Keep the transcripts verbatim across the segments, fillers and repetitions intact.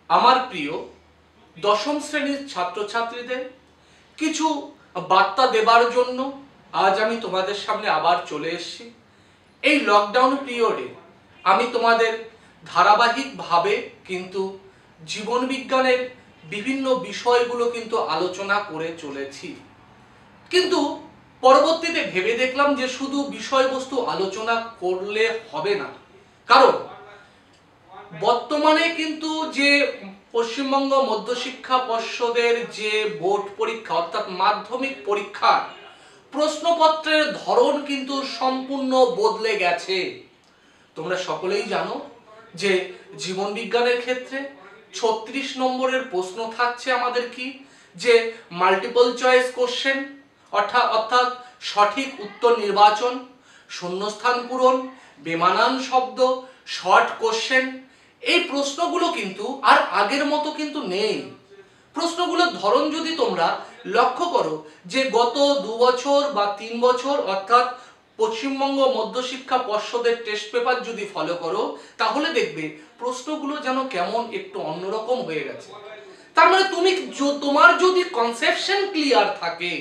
আমার প্রিয় দশম শ্রেণীর ছাত্রছাত্রীদের কিছু বার্তা দেবার জন্য আজ আমি তোমাদের সামনে আবার চলে এসেছি। এই লকডাউন পিরিয়ডে আমি তোমাদের ধারাবাহিকভাবে কিন্তু জীবন বিজ্ঞানের বিভিন্ন বিষয়গুলো কিন্তু আলোচনা করে চলেছি, কিন্তু পরবর্তীতে ভেবে দেখলাম যে শুধু বিষয়বস্তু আলোচনা করলে হবে না, কারণ বর্তমানে কিন্তু যে পশ্চিমবঙ্গ মধ্যশিক্ষা পর্ষদের যে বোর্ড পরীক্ষা অর্থাৎ মাধ্যমিক পরীক্ষার প্রশ্নপত্রের ধরন কিন্তু সম্পূর্ণ বদলে গেছে। তোমরা সকলেই জানো যে জীবন বিজ্ঞানের ক্ষেত্রে ছত্রিশ নম্বরের প্রশ্ন থাকছে আমাদের কি, যে মাল্টিপল চয়েস কোশ্চেন অর্থাৎ অর্থাৎ সঠিক উত্তর নির্বাচন, শূন্যস্থান পূরণ, বেমানান শব্দ, শর্ট কোশ্চেন। এই প্রশ্নগুলো কিন্তু আর আগের মতো কিন্তু নেই। প্রশ্নগুলোর ধরন যদি তোমরা লক্ষ্য করো যে গত দু বছর বা তিন বছর অর্থাৎ পশ্চিমবঙ্গ মধ্যশিক্ষা পর্ষদের টেস্ট পেপার যদি ফলো করো, তাহলে দেখবে প্রশ্নগুলো যেন কেমন একটু অন্যরকম হয়ে গেছে। তার মানে তুমি তোমার যদি কনসেপশন ক্লিয়ার থাকে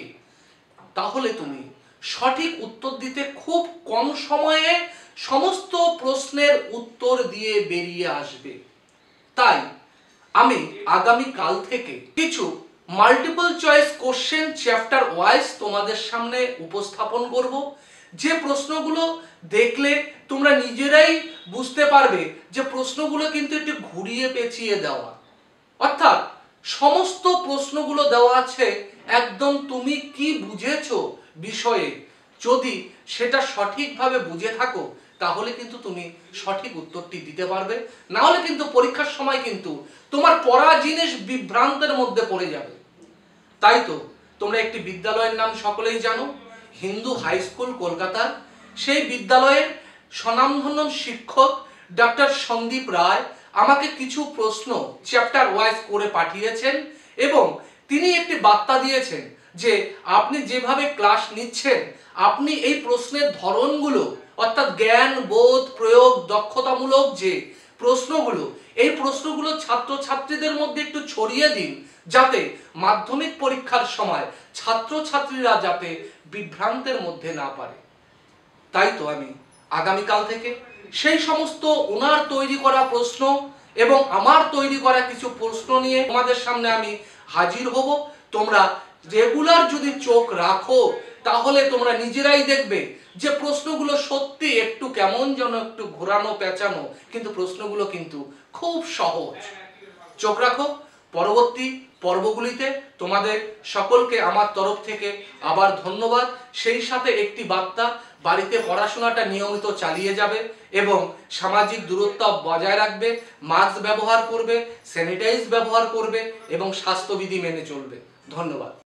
তাহলে তুমি সঠিক উত্তর দিতে খুব কম সময়ে সমস্ত প্রশ্নের উত্তর দিয়ে বেরিয়ে আসবে। তাই আমি আগামী কাল থেকে কিছু multiple choice question chapter wise তোমাদের সামনে উপস্থাপন করব, যে প্রশ্নগুলো দেখলে তোমরা নিজেরাই বুঝতে পারবে যে প্রশ্নগুলো কিন্তু একটু ঘুরিয়ে পেঁচিয়ে দেওয়া, অর্থাৎ সমস্ত প্রশ্নগুলো দেওয়া আছে একদম তুমি কি বুঝেছো বিষয়ে, যদি সেটা সঠিকভাবে বুঝে থাকো তাহলে কিন্তু তুমি সঠিক উত্তরটি দিতে পারবে, না হলে কিন্তু পরীক্ষার সময় কিন্তু তোমার পড়া জিনিস বিভ্রান্তের মধ্যে পড়ে যাবে। তাই তো তোমরা একটি বিদ্যালয়ের নাম সকলেই জানো, হিন্দু হাই স্কুল কলকাতার। সেই বিদ্যালয়ের স্বনামধন্য শিক্ষক ডক্টর সন্দীপ রায় আমাকে কিছু প্রশ্ন চ্যাপ্টার ওয়াইজ করে পাঠিয়েছেন এবং তিনি একটি বার্তা দিয়েছেন যে আপনি যেভাবে ক্লাস নিচ্ছেন, আপনি এই প্রশ্নের ধরনগুলো অর্থাৎ জ্ঞান, বোধ, প্রয়োগ, দক্ষতামূলক যে প্রশ্নগুলো, এই প্রশ্নগুলো ছাত্রছাত্রীদের মধ্যে একটু ছড়িয়ে দিন, যাতে মাধ্যমিক পরীক্ষার সময় ছাত্রছাত্রীরা যাতে বিভ্রান্তের মধ্যে না পারে। তাই তো আমি আগামীকাল থেকে সেই সমস্ত ওনার তৈরি করা প্রশ্ন এবং আমার তৈরি করা কিছু প্রশ্ন নিয়ে তোমাদের সামনে আমি হাজির হব। তোমরা রেগুলার যদি চোখ রাখো তাহলে তোমরা নিজেরাই দেখবে যে প্রশ্নগুলো সত্যি একটু কেমন যেন একটু ঘোরানো পেঁচানো, কিন্তু প্রশ্নগুলো কিন্তু খুব সহজ। চোখ রাখো। পরবর্তী পর্বগুলিতে তোমাদের সকলকে আমার তরফ থেকে আবার ধন্যবাদ। সেই সাথে একটি বার্তা, বাড়িতে পড়াশোনাটা নিয়মিত চালিয়ে যাবে এবং সামাজিক দূরত্ব বজায় রাখবে, মাস্ক ব্যবহার করবে, স্যানিটাইজ ব্যবহার করবে এবং স্বাস্থ্যবিধি মেনে চলবে। ধন্যবাদ।